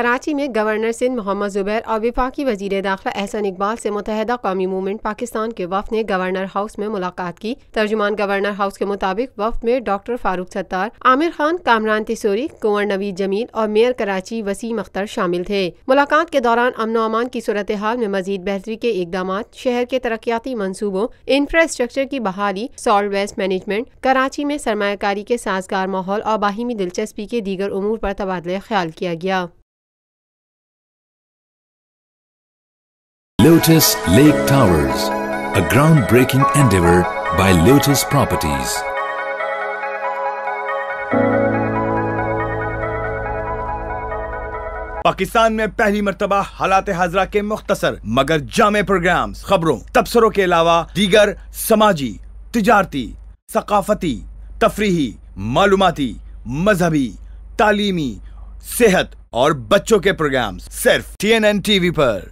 کراچی میں گورنر سندھ محمد زبیر اور وفاقی وزیر داخلہ احسن اقبال سے متحدہ قومی موومنٹ پاکستان کے وفد نے گورنر ہاؤس میں ملاقات کی۔ ترجمان گورنر ہاؤس کے مطابق وفد میں ڈاکٹر فاروق ستار، عامر خان، کامران تیسوری، کنور نوید جمیل اور میئر کراچی وسیم اختر شامل تھے۔ ملاقات کے دوران امن و امان کی صورتحال میں مزید بہتری کے اقدامات، شہر کے ترقیاتی منصوبوں، انفراسٹرکچر کی بحالی، سالٹ ویسٹ مینجمنٹ، کراچی میں سرمایہ کاری کے سازگار ماحول اور باہمی دلچسپی کے دیگر امور پر تبادلہ خیال کیا گیا۔ Lotus Lake Towers, a groundbreaking endeavor by Lotus Properties. Pakistan میں پہلی مرتبہ حالات حاضرہ کے مختصر مگر جامع پروگرامز، خبروں، تبصروں کے علاوہ دیگر سماجی، تجارتی، ثقافتی، تفریحی، معلوماتی، مذہبی، تعلیمی، صحت اور بچوں کے پروگرامز صرف TNN TV پر۔